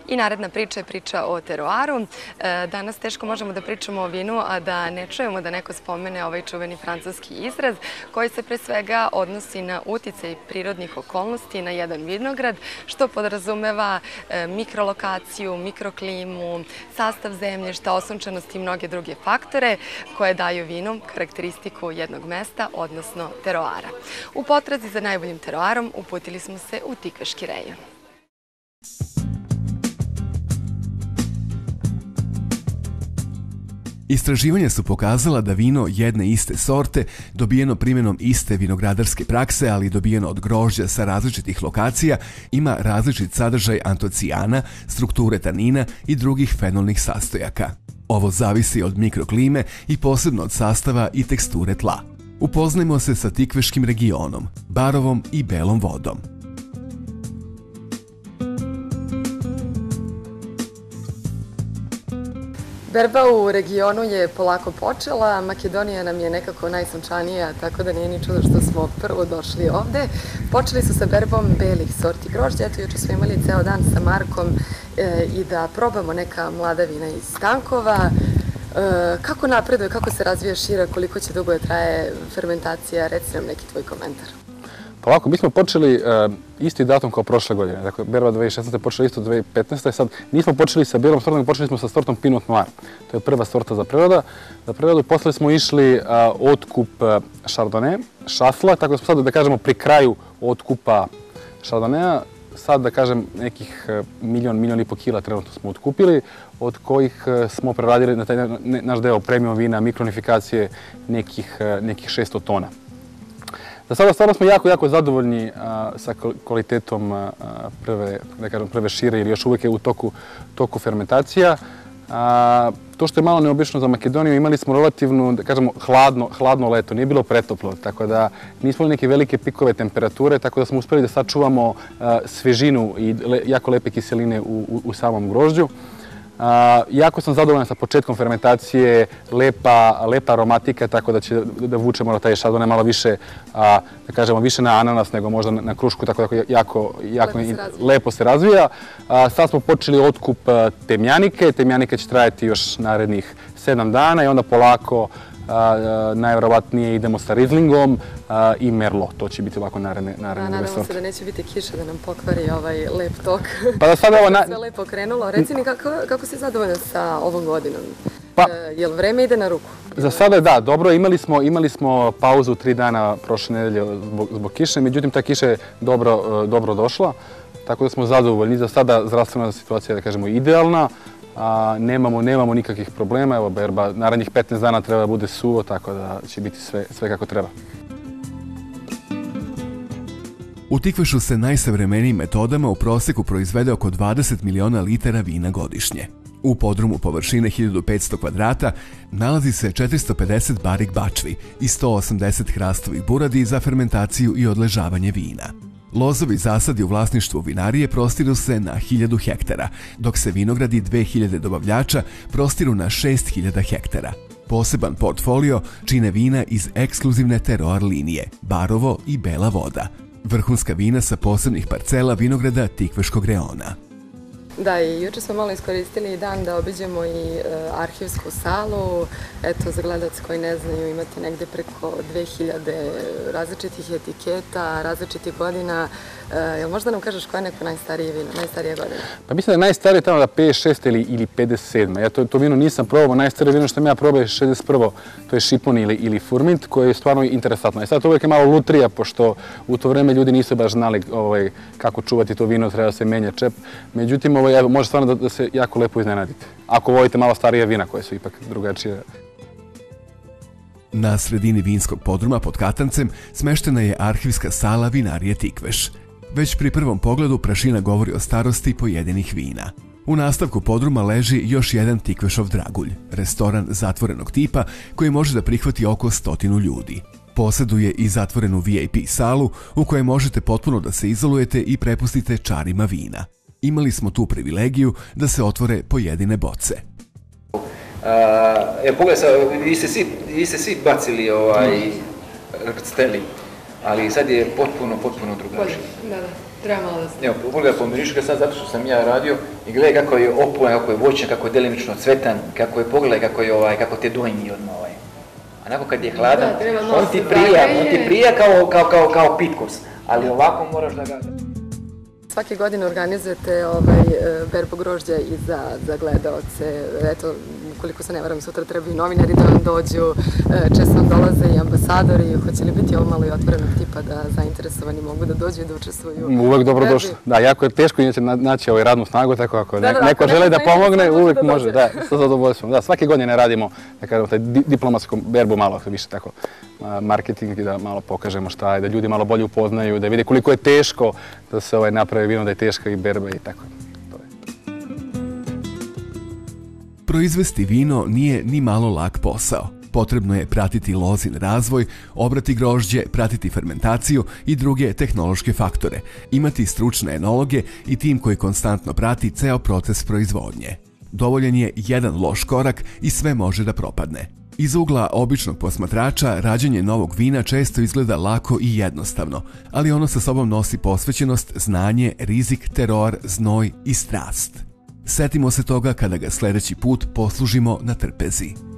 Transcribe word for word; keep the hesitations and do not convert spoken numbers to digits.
I naredna priča je priča o teroaru. Danas teško možemo da pričamo o vinu, a da ne čujemo da neko spomene ovaj čuveni francuski izraz koji se pre svega odnosi na uticaj prirodnih okolnosti na jedan vinograd, što podrazumeva mikrolokaciju, mikroklimu, sastav zemljišta, osunčanost i mnoge druge faktore koje daju vinu karakteristiku jednog mesta, odnosno teroara. U potrazi za najboljim teroarom uputili smo se u Tikveški rejon. Istraživanja su pokazala da vino jedne iste sorte, dobijeno primjenom iste vinogradarske prakse, ali dobijeno od grožđa sa različitih lokacija, ima različit sadržaj antocijana, strukture tanina i drugih fenolnih sastojaka. Ovo zavisi od mikroklime i posebno od sastava i teksture tla. Upoznajmo se sa Tikveškim regionom, Barovom i Belom Vodom. Berba u regionu je polako počela, Makedonija nam je nekako najsunčanija, tako da nije ni čudo što smo prvo došli ovde. Počeli su sa berbom belih sorti grožđa, eto juče smo imali ceo dan sa Markom i da probamo neka mlada vina iz tankova. Kako napreduje, kako se razvija šira, koliko će dugo traje fermentacija, reci nam neki tvoj komentar. Pa ovako, mi smo počeli isti datum kao prošle godine. Dakle, berba dve hiljade šesnaeste počela isto dve hiljade petnaeste. Sad nismo počeli sa belom sortom, počeli smo sa sortom Pinot Noir. To je prva sorta za prerada. Za preradu posle smo išli otkup Chardonnay, šasla, tako da smo sad, da kažemo, pri kraju otkupa Chardonnaya. Sad, da kažem, nekih milion, milion i po kila trenutno smo otkupili, od kojih smo preradili na taj naš deo premium vina, mikronifikacije, nekih, nekih šesto tona. Za sada stvarno smo jako, jako zadovoljni sa kvalitetom prve, da kažem, prve šire ili još uvijek je u toku, toku fermentacija. To što je malo neobično za Makedoniju, imali smo relativno, da kažemo, hladno, hladno leto, nije bilo pretoplo, tako da nismo imali neke velike pikove temperature, tako da smo uspeli da sačuvamo svežinu i jako lepe kiseline u, u, u samom grožđu. Uh, jako sam zadovoljan sa početkom fermentacije, lepa, lepa aromatika, tako da će da vučemo na taj Chardonnay malo više, uh, da kažemo, više na ananas nego možda na, na krušku, tako da jako, jako lepo, se lepo se razvija. Uh, sad smo počeli otkup temjanike, temjanike će trajati još narednih sedam dana i onda polako najvjerovatnije idemo sa Rieslingom i Merlot. To će biti ovako naredne sorte. Nadamo se da neće biti kiša da nam pokvari ovaj lep tok. Pa da sada ovo... Sve lepo krenulo. Reci mi kako si zadovoljan sa ovom godinom? Jel vreme ide na ruku? Za sada da, dobro. Imali smo pauzu tri dana prošle nedelje zbog kiše, međutim ta kiša je dobro došla, tako da smo zadovoljni. Za sada zdravstvena situacija, da kažemo, idealna. Nemamo, nemamo nikakvih problema, evo berba, narednih petnaest dana treba da bude suvo, tako da će biti sve, sve kako treba. U Tikvešu se najsavremenijim metodama u proseku proizvede oko dvadeset miliona litara vina godišnje. U podrumu površine hiljadu petsto kvadrata nalazi se četiristo pedeset barik bačvi i sto osamdeset hrastovih buradi za fermentaciju i odležavanje vina. Lozovi zasadi u vlasništvu vinarije prostiru se na hiljadu hektara, dok se vinogradi dve hiljade dobavljača prostiru na šest hiljada hektara. Poseban portfolio čine vina iz ekskluzivne teroar linije, Barovo i Bela Voda. Vrhunska vina sa posebnih parcela vinograda Tikveškog reona. Da, i juče smo malo iskoristili dan da obiđemo i arhivsku salu. Eto, za gledalce koji ne znaju, imate negde preko dve hiljade različitih etiketa, različitih godina. Jel možda nam kažeš koja je neko najstarije vino, najstarija godina? Pa mislim da je najstarije tamo da pedeset šeste ili pedeset sedme. Ja to vino nisam probao, najstarije vino što sam ja probao je šezdeset prvo. To je Šipon ili Furmint, koje je stvarno interesantno. I sad to uvijek je malo lutrija, pošto u to vreme ljudi nisu baš znali kako čuvati to vino, treba da se menja čep. Međutim, može stvarno da se jako lepo iznenadite. Ako volite malo starije vina koje su ipak drugačije. Na sredini vinskog podruma pod katancem smeštena je arhivska sala vinarije Tikveš. Već pri prvom pogledu prašina govori o starosti pojedinih vina. U nastavku podruma leži još jedan Tikvešov dragulj, restoran zatvorenog tipa koji može da prihvati oko stotinu ljudi. Posjeduje i zatvorenu V I P salu u kojoj možete potpuno da se izolujete i prepustite čarima vina. Imali smo tu privilegiju da se otvore pojedine boce. Evo, pogledaj sad, vi ste svi bacili ovaj rcteli, ali sad je potpuno, potpuno drugačije. Treba malo da se... Evo, pogledaj, pomiriš ga sad zato što sam ja radio i gledaj kako je opojan, kako je voćan, kako je delimično cvetan, kako je pogledaj, kako je ovaj, kako te dojmi odmah ovaj. Onako kad je hladan, da, on ti prija, on ti prija kao, kao, kao, kao pitkos, ali ovako moraš da ga... Svake godine organizujete ovaj, berbu grožđa i za, za gledaoce. Eto, koliko se ne varam, sutra treba i novinari da vam dođu, često vam dolaze i ambasadori. Hoće li biti ovo malo i otvorenog tipa da zainteresovani mogu da dođu i da učestvuju? Uvek dobrodošli. Da, jako je teško inače naći ovaj radnu snagu, tako ako da, da, neko ako žele da pomogne, uvek da može. Da, sa zadovoljstvom. Da, svake godine radimo, da kažemo, taj diplomatsku berbu malo više tako marketing i da malo pokažemo šta je, da ljudi malo bolje upoznaju, da vide koliko je teško da se ovaj napravi vino, da je teška i berba i tako. Proizvesti vino nije ni malo lak posao. Potrebno je pratiti lozin razvoj, obrati grožđe, pratiti fermentaciju i druge tehnološke faktore, imati stručne enologe i tim koji konstantno prati ceo proces proizvodnje. Dovoljan je jedan loš korak i sve može da propadne. Iz ugla običnog posmatrača, rađenje novog vina često izgleda lako i jednostavno, ali ono sa sobom nosi posvećenost, znanje, rizik, teror, znoj i strast. Setimo se toga kada ga sljedeći put poslužimo na trpezi.